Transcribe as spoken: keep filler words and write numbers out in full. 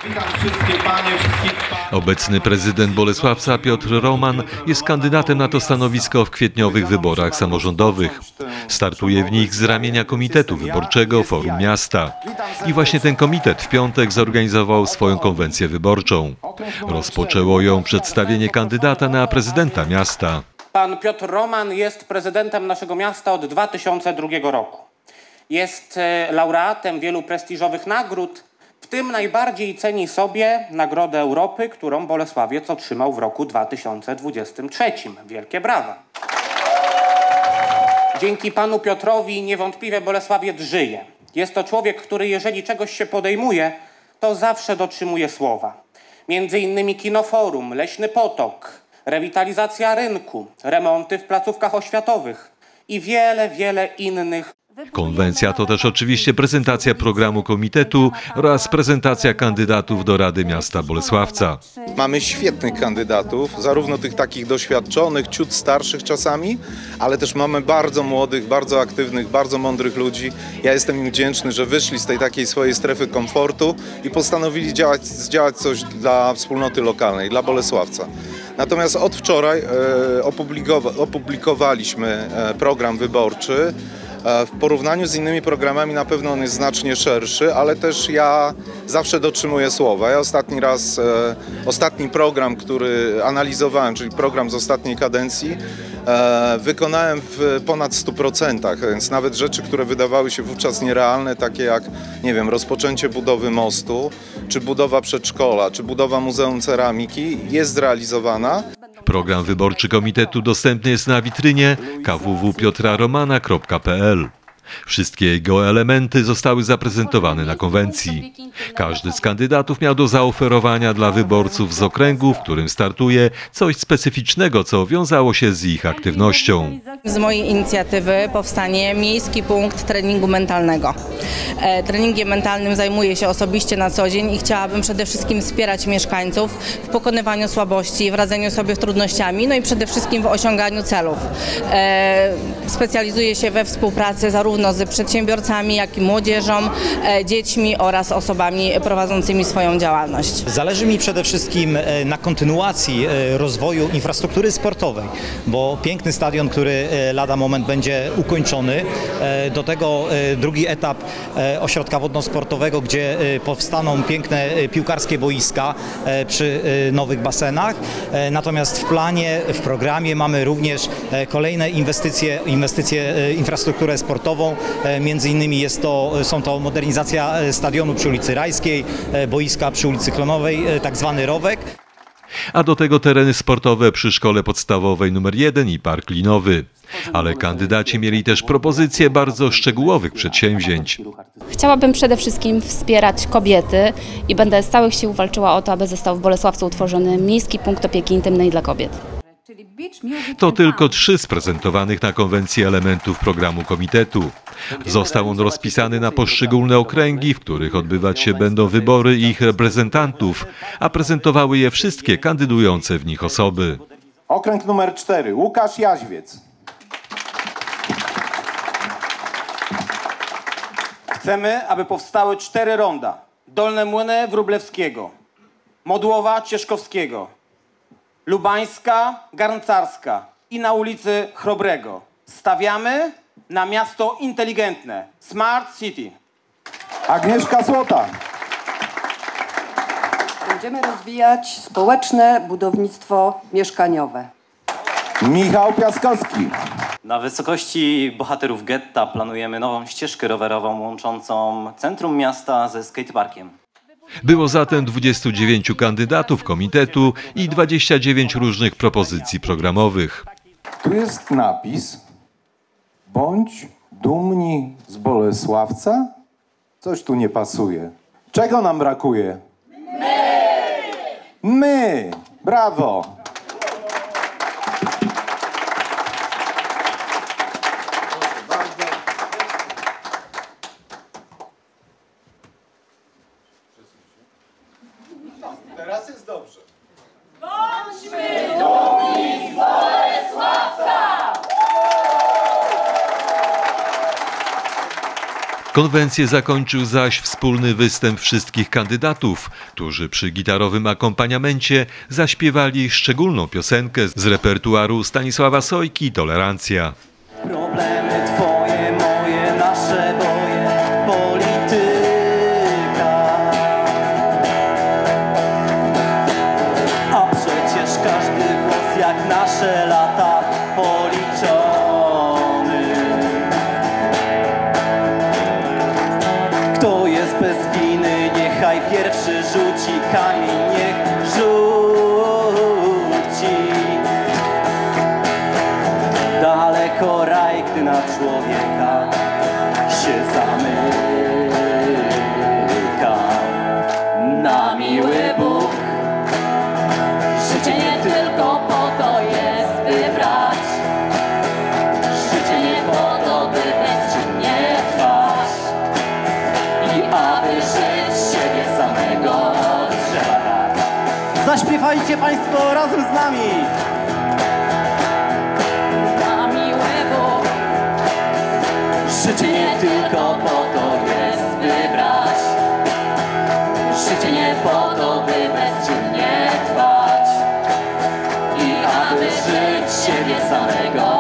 Obecny prezydent Bolesławca Piotr Roman jest kandydatem na to stanowisko w kwietniowych wyborach samorządowych. Startuje w nich z ramienia Komitetu Wyborczego Forum Miasta. I właśnie ten komitet w piątek zorganizował swoją konwencję wyborczą. Rozpoczęło ją przedstawienie kandydata na prezydenta miasta. Pan Piotr Roman jest prezydentem naszego miasta od dwa tysiące drugiego roku. Jest laureatem wielu prestiżowych nagród, w tym najbardziej ceni sobie Nagrodę Europy, którą Bolesławiec otrzymał w roku dwa tysiące dwudziestym trzecim. Wielkie brawa. Dzięki panu Piotrowi niewątpliwie Bolesławiec żyje. Jest to człowiek, który jeżeli czegoś się podejmuje, to zawsze dotrzymuje słowa. Między innymi Kinoforum, Leśny Potok, rewitalizacja rynku, remonty w placówkach oświatowych i wiele, wiele innych. Konwencja to też oczywiście prezentacja programu komitetu oraz prezentacja kandydatów do Rady Miasta Bolesławca. Mamy świetnych kandydatów, zarówno tych takich doświadczonych, ciut starszych czasami, ale też mamy bardzo młodych, bardzo aktywnych, bardzo mądrych ludzi. Ja jestem im wdzięczny, że wyszli z tej takiej swojej strefy komfortu i postanowili działać, działać coś dla wspólnoty lokalnej, dla Bolesławca. Natomiast od wczoraj e, opublikowa opublikowaliśmy e, program wyborczy. W porównaniu z innymi programami na pewno on jest znacznie szerszy, ale też ja zawsze dotrzymuję słowa. Ja ostatni raz, e, ostatni program, który analizowałem, czyli program z ostatniej kadencji, e, wykonałem w ponad stu procentach, więc nawet rzeczy, które wydawały się wówczas nierealne, takie jak, nie wiem, rozpoczęcie budowy mostu, czy budowa przedszkola, czy budowa Muzeum Ceramiki, jest zrealizowana. Program wyborczy komitetu dostępny jest na witrynie k w w piotra romana kropka p l. Wszystkie jego elementy zostały zaprezentowane na konwencji. Każdy z kandydatów miał do zaoferowania dla wyborców z okręgu, w którym startuje, coś specyficznego, co wiązało się z ich aktywnością. Z mojej inicjatywy powstanie Miejski Punkt Treningu Mentalnego. E, treningiem mentalnym zajmuję się osobiście na co dzień i chciałabym przede wszystkim wspierać mieszkańców w pokonywaniu słabości, w radzeniu sobie z trudnościami, no i przede wszystkim w osiąganiu celów. E, specjalizuję się we współpracy zarówno z przedsiębiorcami, jak i młodzieżą, e, dziećmi oraz osobami prowadzącymi swoją działalność. Zależy mi przede wszystkim na kontynuacji rozwoju infrastruktury sportowej, bo piękny stadion, który lada moment będzie ukończony. Do tego drugi etap ośrodka wodno-sportowego, gdzie powstaną piękne piłkarskie boiska przy nowych basenach. Natomiast w planie, w programie mamy również kolejne inwestycje, inwestycje infrastrukturę sportową. Między innymi jest to, są to modernizacja stadionu przy ulicy Rajskiej, boiska przy ulicy Klonowej, tak zwany rowek. A do tego tereny sportowe przy szkole podstawowej numer jeden i park linowy. Ale kandydaci mieli też propozycje bardzo szczegółowych przedsięwzięć. Chciałabym przede wszystkim wspierać kobiety i będę z całych sił walczyła o to, aby został w Bolesławcu utworzony Miejski Punkt Opieki Intymnej dla Kobiet. To tylko trzy z prezentowanych na konwencji elementów programu komitetu. Został on rozpisany na poszczególne okręgi, w których odbywać się będą wybory ich reprezentantów, a prezentowały je wszystkie kandydujące w nich osoby. Okręg numer cztery. Łukasz Jaźwiec. Chcemy, aby powstały cztery ronda. Dolne Młyny Wróblewskiego, Modłowa Cieszkowskiego, Lubańska, Garncarska i na ulicy Chrobrego. Stawiamy na miasto inteligentne. Smart City. Agnieszka Złota. Będziemy rozwijać społeczne budownictwo mieszkaniowe. Michał Piaskowski. Na wysokości bohaterów getta planujemy nową ścieżkę rowerową łączącą centrum miasta ze skateparkiem. Było zatem dwudziestu dziewięciu kandydatów komitetu i dwadzieścia dziewięć różnych propozycji programowych. Tu jest napis: bądź dumni z Bolesławca. Coś tu nie pasuje. Czego nam brakuje? My! My! Brawo! Teraz jest dobrze. Bądźmy dumni z Bolesławca! Konwencję zakończył zaś wspólny występ wszystkich kandydatów, którzy przy gitarowym akompaniamencie zaśpiewali szczególną piosenkę z repertuaru Stanisława Sojki „Tolerancja”. Problemy twoje, moje, nasze boje, polityka. A przecież każdy głos jak nasze lata policzony. Kto jest bez winy, niechaj pierwszy rzuci kamień, niech rzuci. Daleko raj, gdy na człowieka się zamyka. Na miły Bóg, życie nie tylko po to jest, by brać. Życie nie po to, by bezczynnie trwać. I aby żyć siebie samego trzeba dać. Zaśpiewajcie Państwo razem z nami! Życie nie tylko po to jest, by brać. Życie nie po to, by bezczynnie trwać. I aby żyć siebie samego